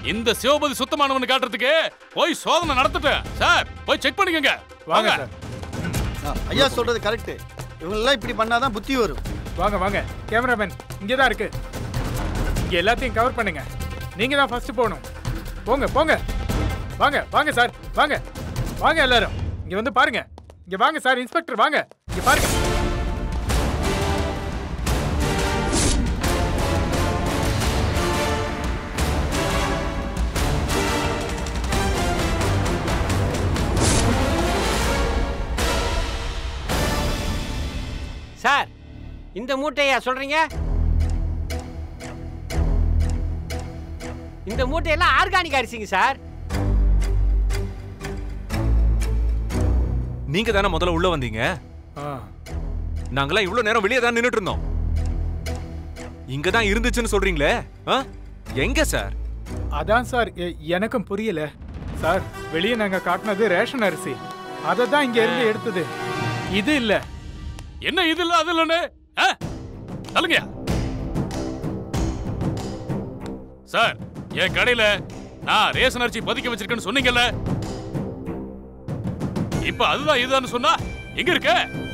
இந்த சிவபதி சுத்தமானவன் காட்டுறதுக்கு போய் சோதனை நடத்திட்டேன் சார். போய் செக் பண்ணிக்கங்க. வாங்க. ஐயா சொல்றது கரெக்ட். இவங்க எல்லாம் இப்படி பண்ணாதான் புத்தி வரும். வாங்க வாங்க. கேமராமேன் இங்கே தான் இருக்கு. இங்க எல்லாத்தையும் கவர் பண்ணுங்க. நீங்க தான் ஃபர்ஸ்ட் போகணும். போங்க போங்க. வாங்க வாங்க சார். வாங்க வாங்க எல்லாரும். இங்க வந்து பாருங்க. இங்க வாங்க சார். இன்ஸ்பெக்டர் வாங்க. இங்க பாருங்க. சார், இந்த மூட்டையா சொல்றீங்க? இந்த மூட்டையெல்லாம் ஆர்கானிக் அரிசிங்க சார். நீங்க தானே முதல்ல உள்ள வந்தீங்க. நாங்களாம் இவ்வளவு நேரம் வெளியே தான் நின்னுட்டு இருந்தோம். இங்க தான் இருந்துச்சுன்னு சொல்றீங்களே, எங்க சார்? அதான் சார் எனக்கும் புரியல சார். வெளியே நாங்க காட்டினது ரேஷன் அரிசி. அதை தான் இங்க இருந்து எடுத்தது. இது இல்ல. என்ன இது இல்ல அது இல்லன்னு சொல்லுங்க சார். என் கடையில நான் ரேஷன் அரிசி பதுக்கி வச்சிருக்கேன்னு சொன்னீங்கல்ல, இப்ப அதுதான் இதுதான் சொன்னா எங்க இருக்க?